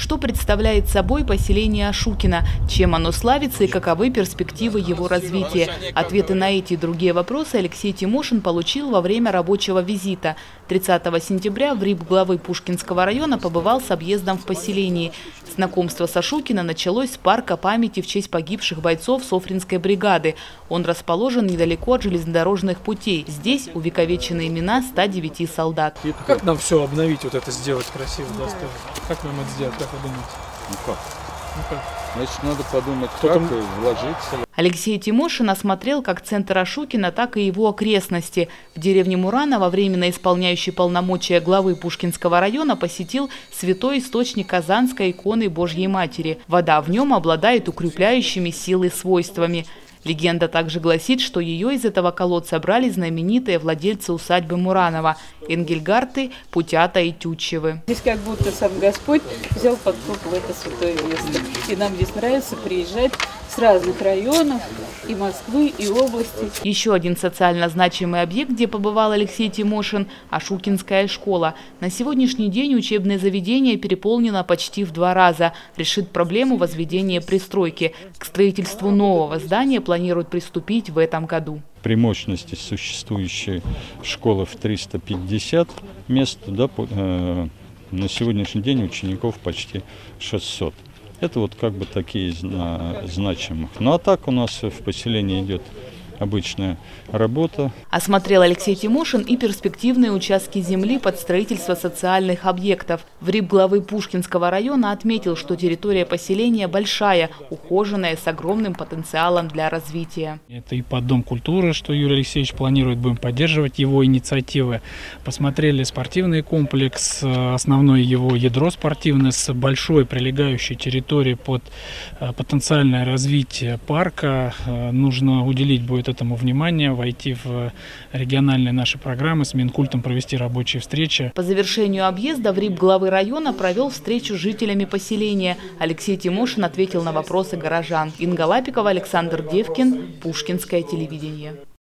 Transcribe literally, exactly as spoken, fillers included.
Что представляет собой поселение Ашукино, чем оно славится и каковы перспективы его развития? Ответы на эти и другие вопросы Алексей Тимошин получил во время рабочего визита. тридцатого сентября в РИП главы Пушкинского района побывал с объездом в поселении. Знакомство с Ашукино началось с парка памяти в честь погибших бойцов Софринской бригады. Он расположен недалеко от железнодорожных путей. Здесь увековечены имена ста девяти солдат. Как нам все обновить, вот это сделать красиво, достойно? Как нам это сделать, как вы думаете? Ну как? Ну как? Значит, надо подумать, Кто как там... и вложиться. Алексей Тимошин осмотрел как центр Ашукино, так и его окрестности. В деревне Мураново временно исполняющий полномочия главы Пушкинского района посетил святой источник Казанской иконы Божьей Матери. Вода в нем обладает укрепляющими силы свойствами. Легенда также гласит, что ее из этого колодца брали знаменитые владельцы усадьбы Мураново – Энгельгарты, Путята и Тютчевы. Здесь как будто сам Господь взял под купол это святое место. И нам здесь нравится приезжать с разных районов, и Москвы, и области. Еще один социально значимый объект, где побывал Алексей Тимошин – Ашукинская школа. На сегодняшний день учебное заведение переполнено почти в два раза. Решит проблему возведения пристройки. К строительству нового здания планируют приступить в этом году. При мощности существующей школы в триста пятьдесят мест, да, э, на сегодняшний день учеников почти шестьсот. Это вот как бы такие зна значимых. Ну а так у нас в поселении идет обычная работа. Осмотрел Алексей Тимошин и перспективные участки земли под строительство социальных объектов. В РИП главы Пушкинского района отметил, что территория поселения большая, ухоженная, с огромным потенциалом для развития. Это и под Дом культуры, что Юрий Алексеевич планирует, будем поддерживать его инициативы. Посмотрели спортивный комплекс, основное его ядро спортивное с большой прилегающей территорией под потенциальное развитие парка. Нужно уделить будет этому внимание, войти в региональные наши программы, с Минкультом провести рабочие встречи. По завершению объезда в РИП главы района провел встречу с жителями поселения. Алексей Тимошин ответил на вопросы горожан. Инга Лапикова, Александр Девкин, Пушкинское телевидение.